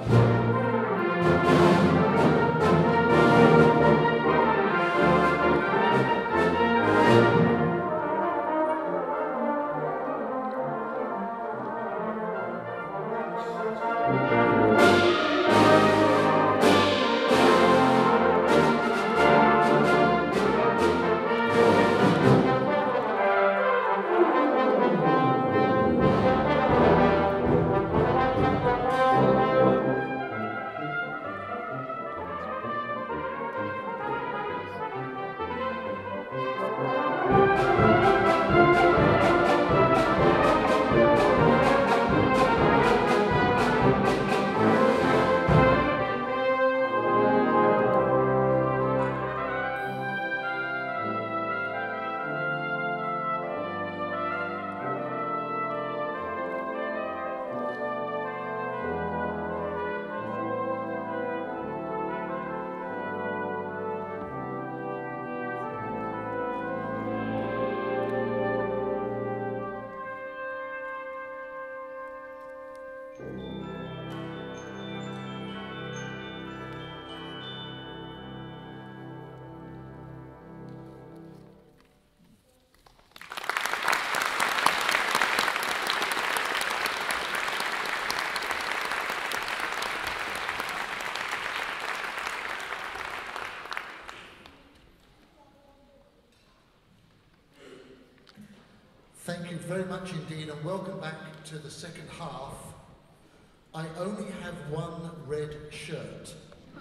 Thank you very much indeed, and welcome back to the second half. I only have one red shirt.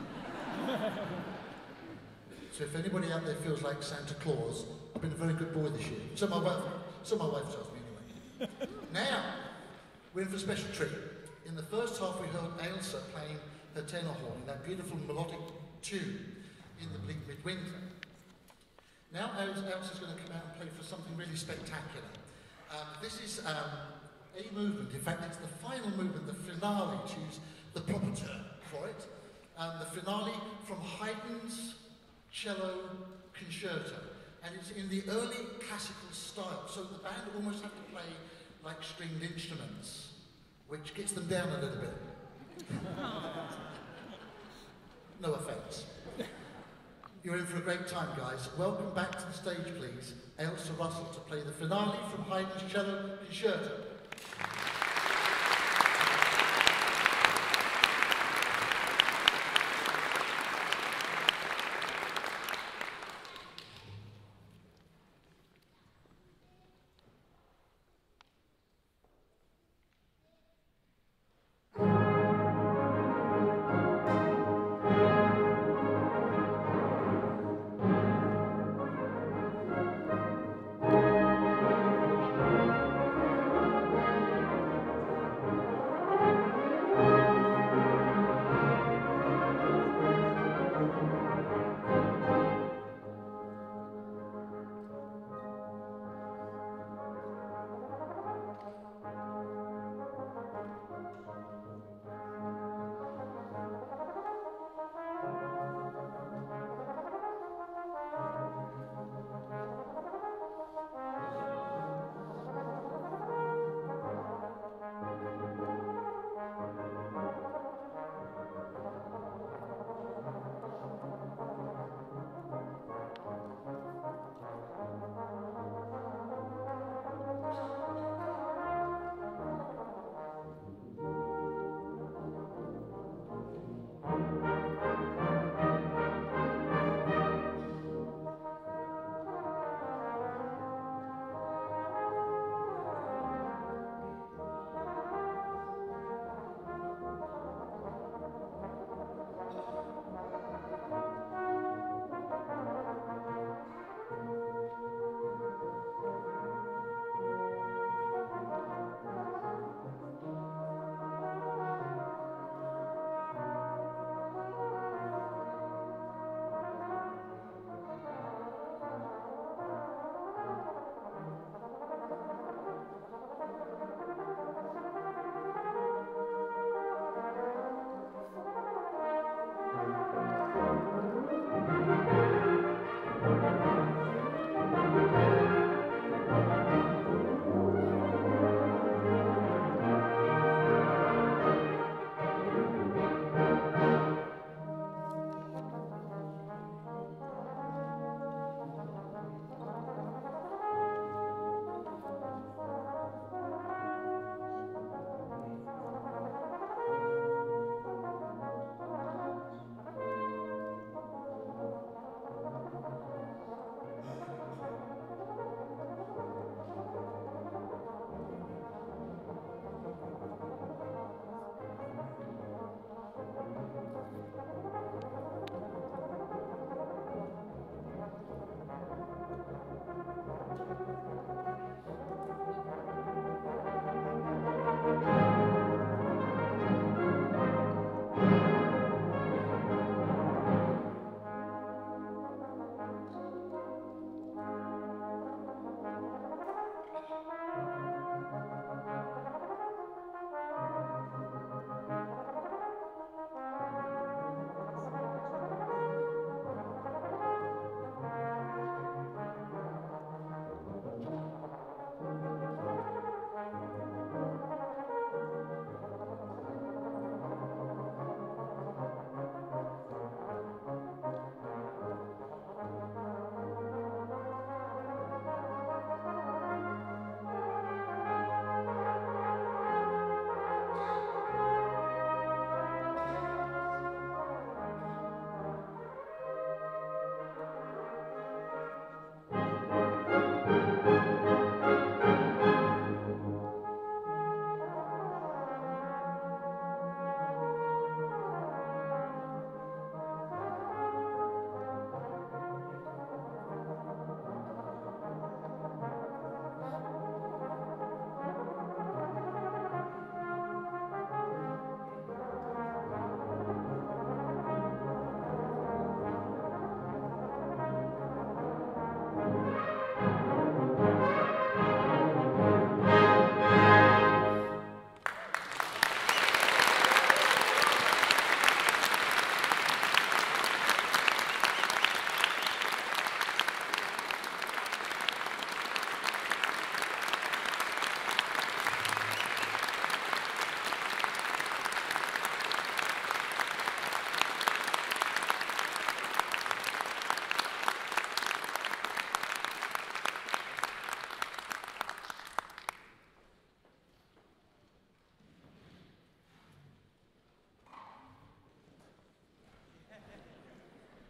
So if anybody out there feels like Santa Claus, I've been a very good boy this year. So my wife tells me anyway. Now, we're in for a special treat. In the first half we heard Ailsa playing her tenor horn in that beautiful melodic tune, In the Bleak Midwinter. Now Ailsa's going to come out and play for something really spectacular. This is a movement, in fact it's the final movement, the finale, to use the proper term for it. The finale from Haydn's cello concerto, and it's in the early classical style, so the band almost have to play like stringed instruments, which gets them down a little bit. No offence. You're in for a great time, guys. Welcome back to the stage, please, Ailsa Russell to play the finale from Haydn's cello concerto.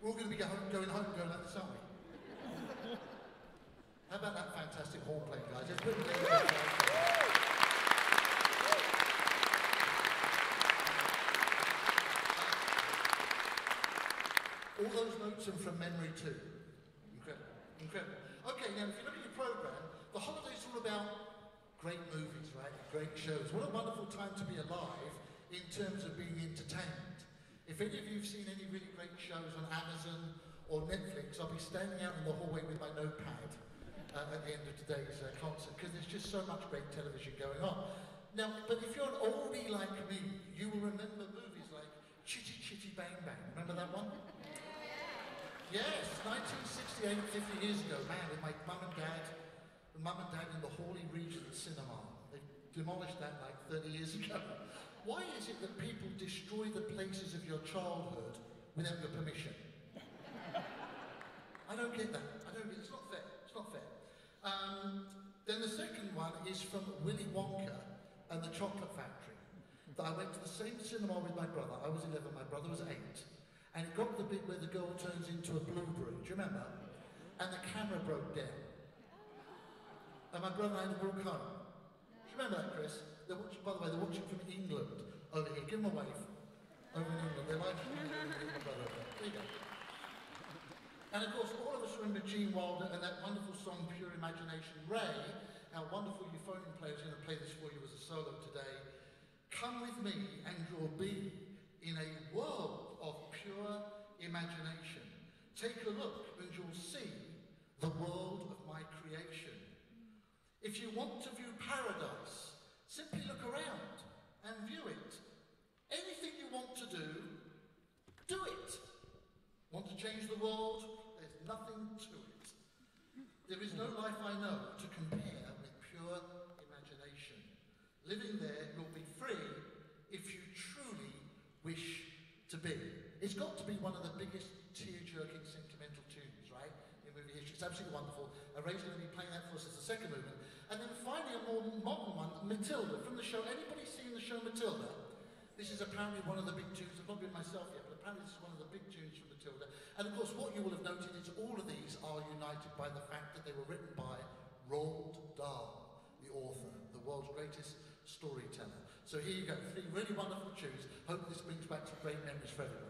We're all going to be going home and going like this, aren't we? How about that fantastic horn playing, guys? Let's put it all those notes are from memory too. Incredible, incredible. Okay, now if you look at your program, the holiday's all about great movies, right? Great shows. What a wonderful time to be alive in terms of being entertained. If any of you have seen any really great shows on Amazon or Netflix, I'll be standing out in the hallway with my notepad at the end of today's concert, because there's just so much great television going on. Now, but if you're an oldie like me, you will remember movies like Chitty Chitty Bang Bang. Remember that one? Yes, 1968, 50 years ago, man, with my mum and dad in the Hawley Regent Cinema. They demolished that like 30 years ago. Why is it that people destroy the places of your childhood without your permission? I don't get that. I don't get it. It's not fair. It's not fair. Then the second one is from Willy Wonka and the Chocolate Factory. That I went to the same cinema with my brother. I was 11, my brother was 8. And it got to the bit where the girl turns into a blueberry. Do you remember? And the camera broke down. And my brother and I had to walk home. Do you remember that, Chris? They're watching, by the way, they're watching from England over here. Give them a wave. Over in England. They're like my brother. There you go. And of course, all of us remember Gene Wilder and that wonderful song, Pure Imagination. Ray, our wonderful euphonium player, is going to play this for you as a solo today. Come with me and you'll be in a world of pure imagination. Take a look and you'll see the world of my creation. If you want to view paradise, simply look around and view it. Anything you want to do it. Want to change the world? There's nothing to it. There is no life I know to compare with pure imagination. Living there, you'll be free if you truly wish to be. It's got to be one of the biggest tear-jerking sentimental tunes, right, in movie history. It's absolutely wonderful. Ray's going to be playing that for us as the second movement. And then finally a more modern one, Matilda, from the show. Anybody seen the show Matilda? This is apparently one of the big tunes. I've not been myself yet, but apparently this is one of the big tunes from Matilda. And of course, what you will have noted is all of these are united by the fact that they were written by Roald Dahl, the author, the world's greatest storyteller. So here you go, 3 really wonderful tunes. Hope this brings back some great memories for everyone.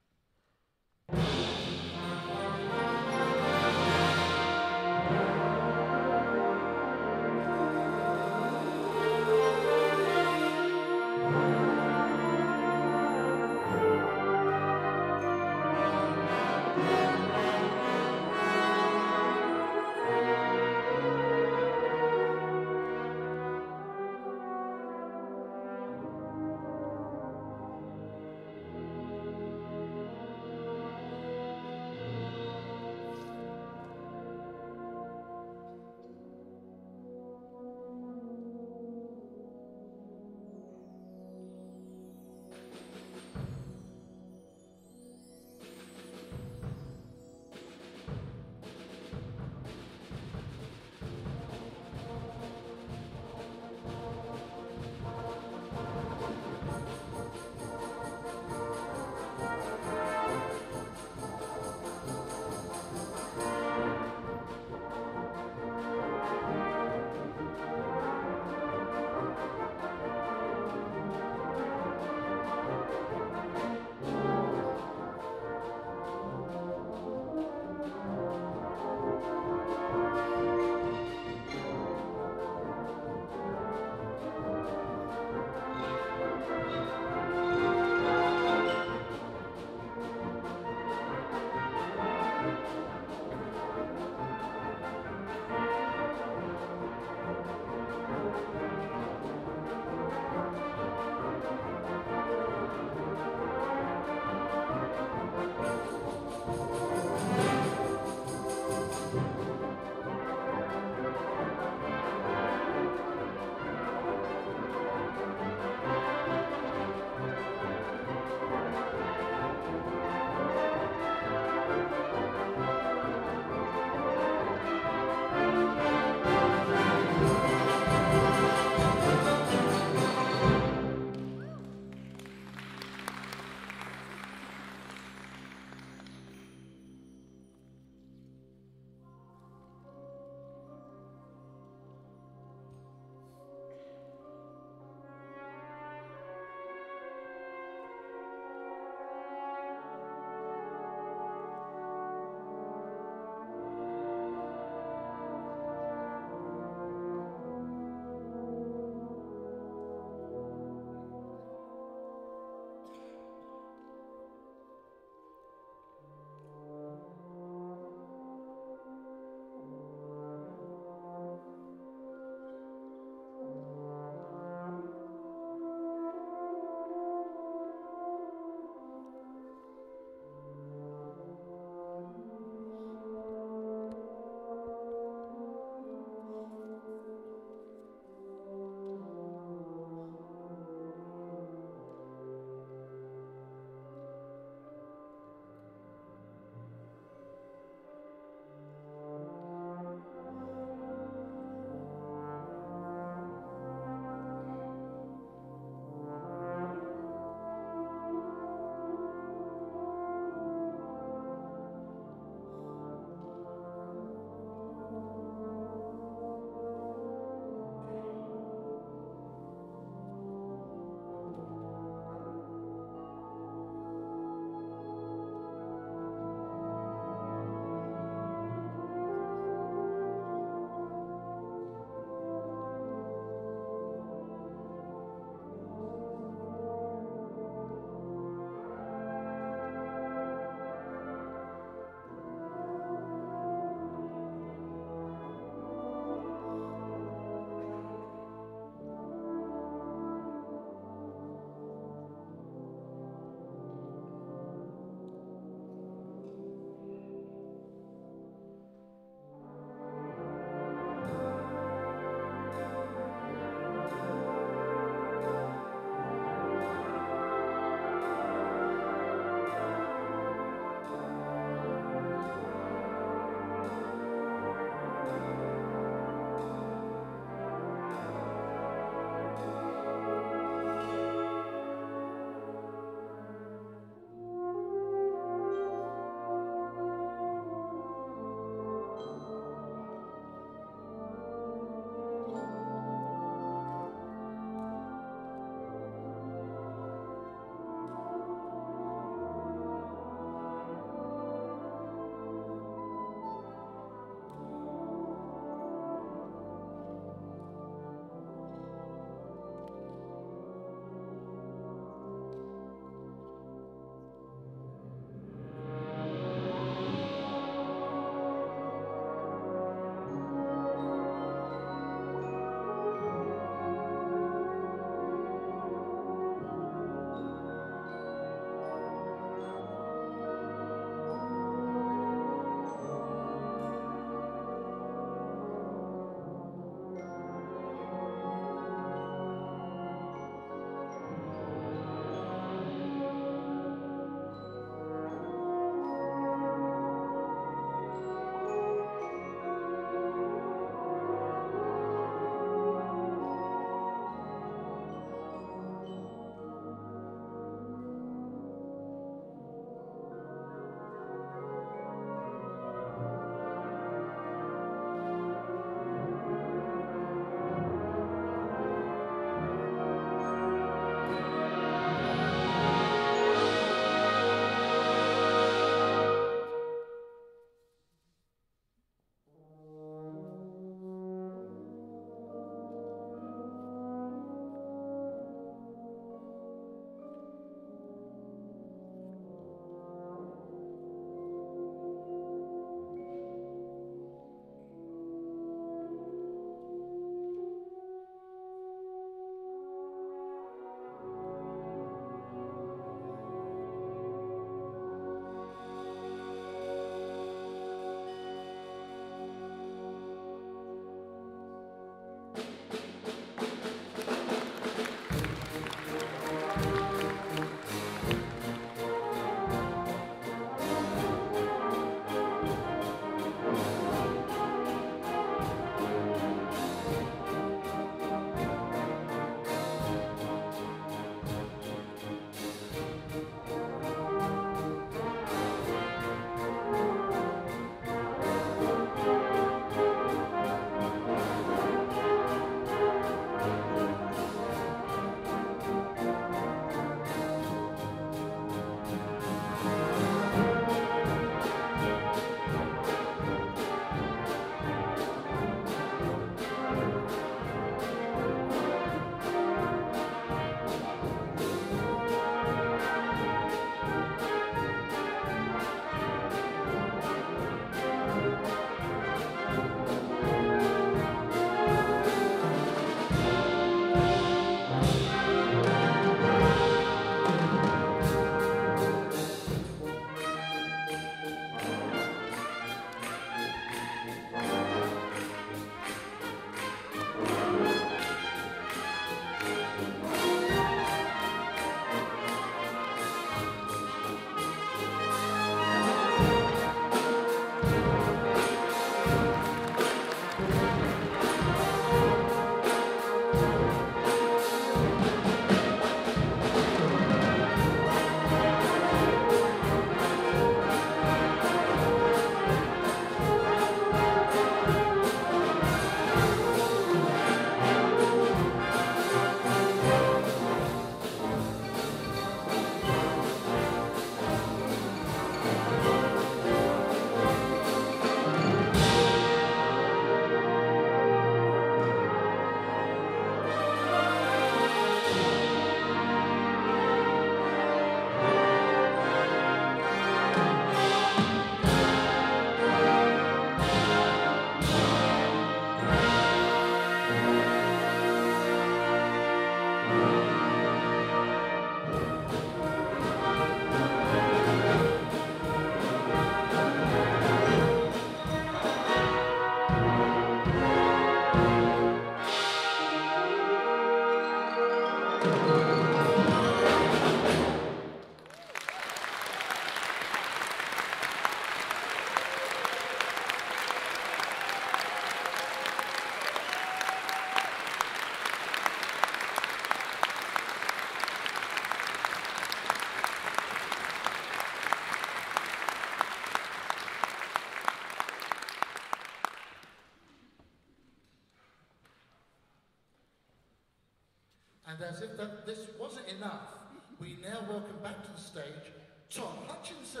And as if this wasn't enough, we now welcome back to the stage Tom Hutchinson.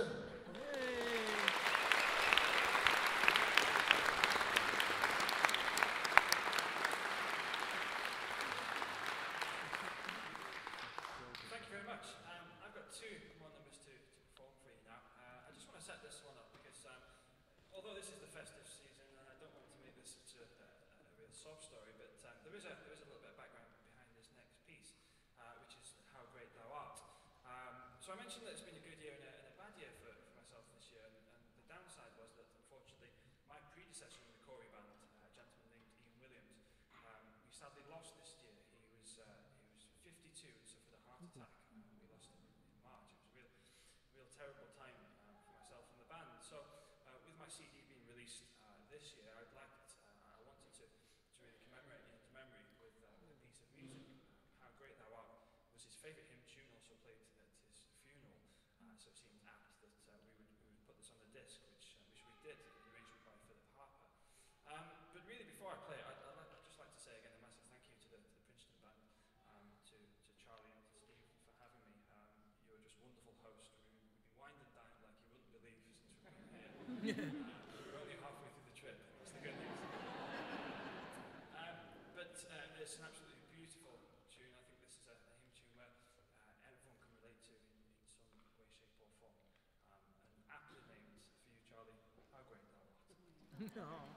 Thank you very much. I've got two more numbers to perform for you now. I just want to set this one up because although this is the festive season, and I don't want to make this such a real sob story, but there is a little bit of background behind this next piece, which is How Great Thou Art. So I mentioned that it's been a good year and a bad year for myself this year, and the downside was that unfortunately my predecessor in the Cory Band, a gentleman named Ian Williams, we sadly lost this year. He was 52 and suffered a heart attack. We lost him in March. It was a real terrible time for myself and the band. So with my CD being released this year, I wanted to really commemorate his memory with a piece of music. How Great Thou Art was his favourite hymn tune, also played at his funeral, so it seemed apt that we would put this on the disc, which we did, an arrangement by Philip Harper. But really, before I play it, I'd just like to say again a massive thank you to the Princeton Band, to Charlie and to Steve for having me. You're just wonderful hosts. We've been wined and dined like you wouldn't believe since we've been here. We're only halfway through the trip. That's the good news. But it's an absolutely beautiful tune. I think this is a hymn tune where everyone can relate to in some way, shape or form. And aptly named for you, Charlie, How Great Thou Art.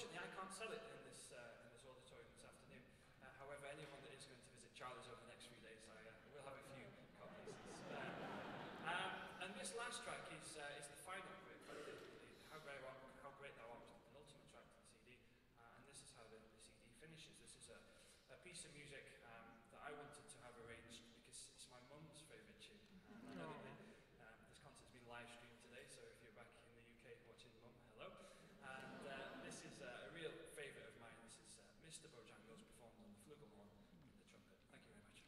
unfortunately, I can't sell it in this auditorium this afternoon. However, anyone that is going to visit Charlie's over the next few days, I will have a few copies to spare. And this last track is the final bit, How Great Thou Art, the penultimate track to the CD, and this is how the CD finishes. This is a piece of music that I wanted to have arranged because it's my mum's favourite tune. I know that this concert's been live streamed today, so if you're back in the UK watching Mum, hello. And this is a real favourite of mine. This is Mr. Bojangles performed on the flugelhorn and the trumpet. Thank you very much.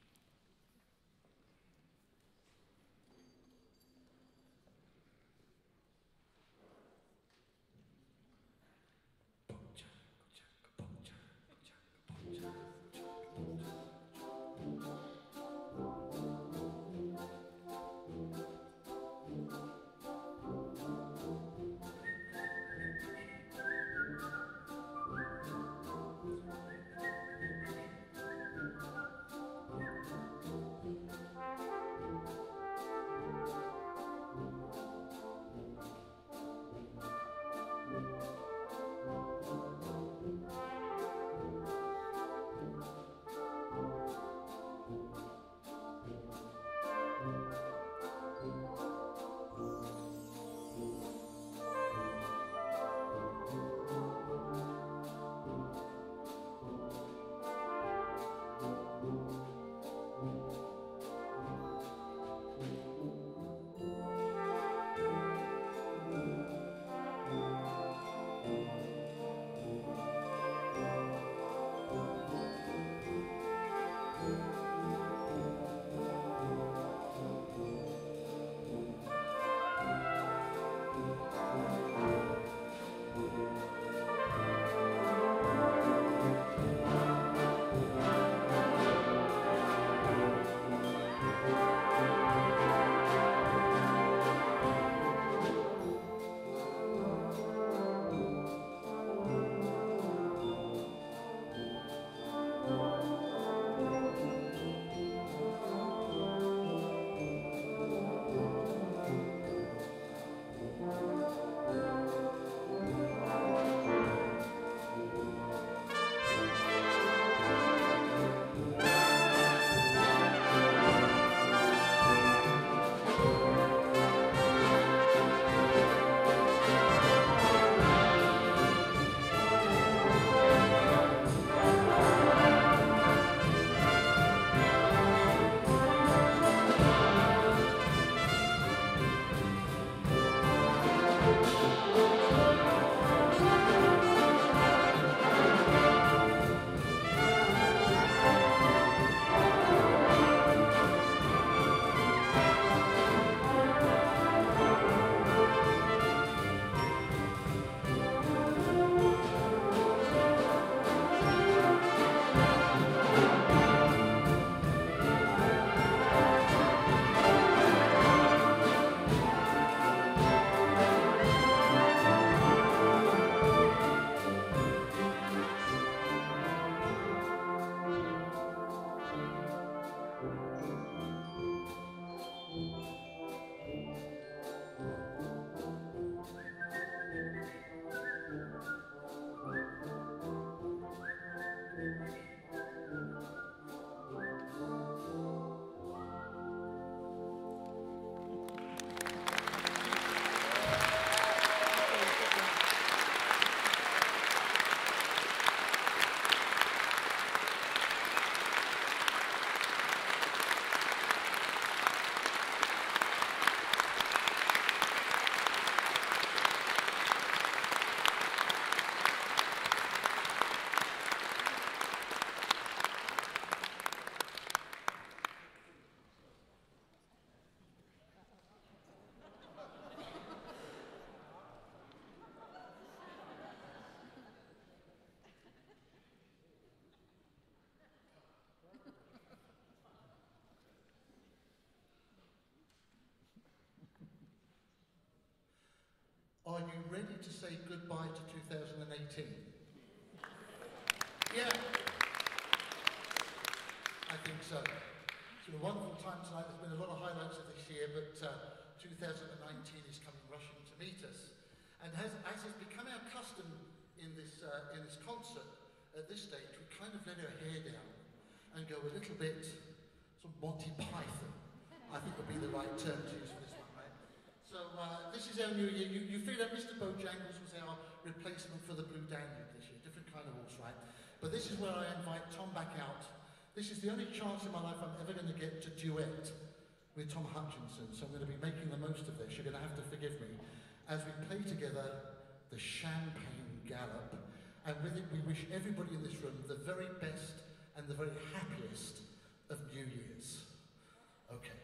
Are you ready to say goodbye to 2018? Yeah. I think so. It's been a wonderful time tonight. There's been a lot of highlights of this year, but 2019 is coming rushing to meet us. And as has become our custom in this concert at this stage, we kind of let our hair down and go a little bit sort of Monty Python, I think would be the right term to use for this one, right? So this is our new year. You feel that Mr. Bojangles was our replacement for the Blue Danube this year, different kind of horse, right? But this is where I invite Tom back out. This is the only chance in my life I'm ever going to get to duet with Tom Hutchinson, so I'm going to be making the most of this. You're going to have to forgive me as we play together the Champagne Gallop, and with it we wish everybody in this room the very best and the very happiest of New Year's. Okay.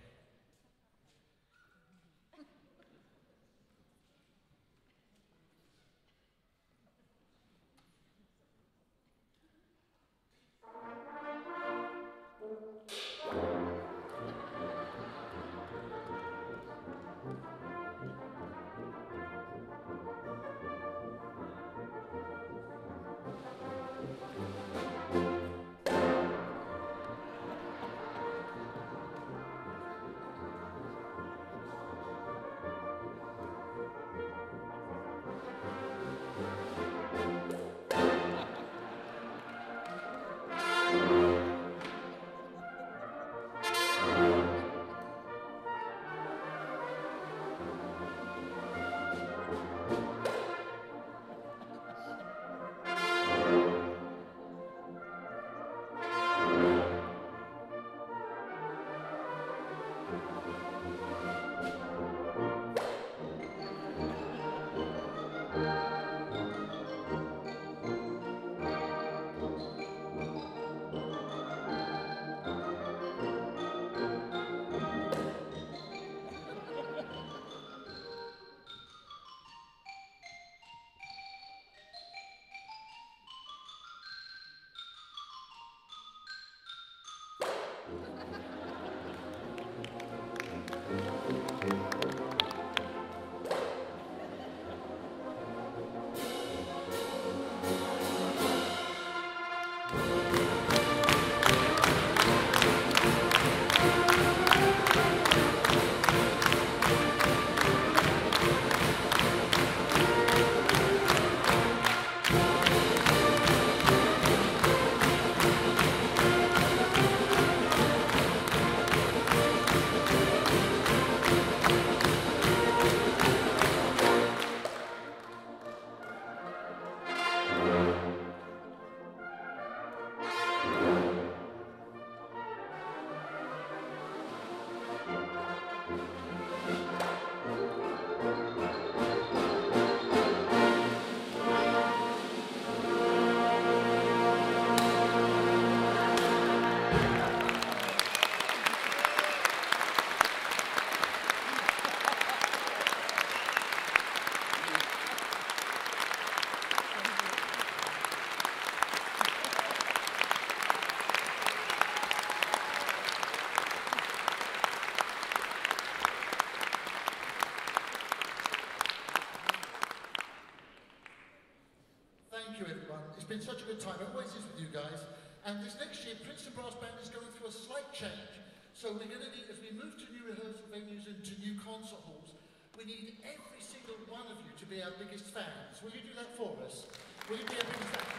Been such a good time. It always is with you guys. And this next year, Princeton Brass Band is going through a slight change. So we're going to need, as we move to new rehearsal venues and to new concert halls, we need every single one of you to be our biggest fans. Will you do that for us? Will you be our biggest fans?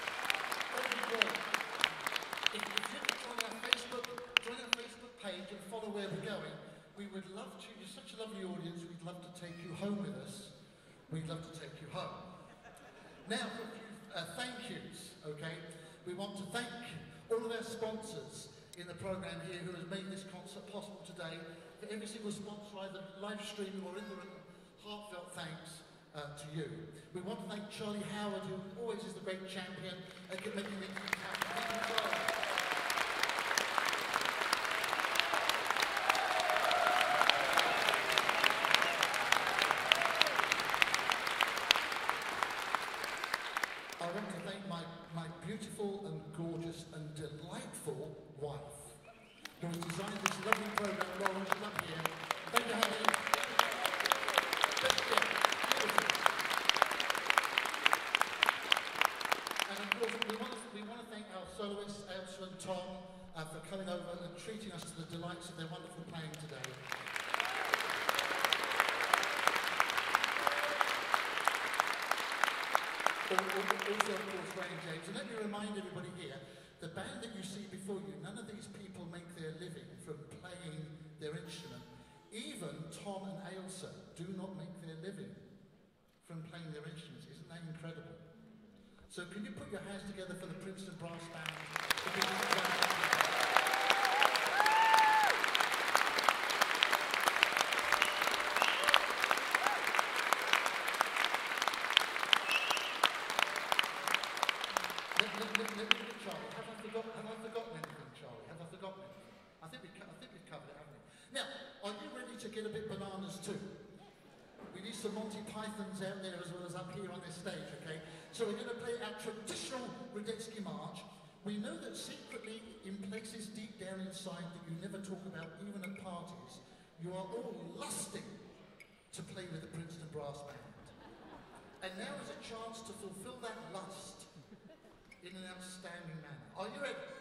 That would be great. If you could join our Facebook page and follow where we're going, we would love to. You're such a lovely audience. We'd love to take you home with us. We'd love to take you home. Now, for a few thank yous, okay? We want to thank all of our sponsors in the program here who has made this concert possible today. For every single sponsor, either live streaming or in the room, heartfelt thanks to you. We want to thank Charlie Howard, who always is the great champion at making things happen. I want to thank my beautiful and gorgeous and delightful wife, who has designed this lovely program. Lauren, she's up here. Thank you, honey. And of course, we want to thank our soloists, Ailsa and Tom, for coming over and treating us to the delights of their wonderful playing today. also, of course, Ray and James. And let me remind everybody here, the band that you see before you, none of these people make their living from playing their instrument. Even Tom and Ailsa do not make their living from playing their instruments. Isn't that incredible? So can you put your hands together for the Princeton Brass Band? Charlie, have I forgotten anything, Charlie? Have I forgotten anything? I think we've covered it, haven't we? Now, are you ready to get a bit bananas too? We need some Monty Pythons out there as well as up here on this stage, okay? So we're going to play our traditional Radetzky March. We know that secretly, in places deep down inside that you never talk about, even at parties, you are all lusting to play with the Princeton Brass Band. And now is a chance to fulfill that lust in an outstanding manner. Are you ready?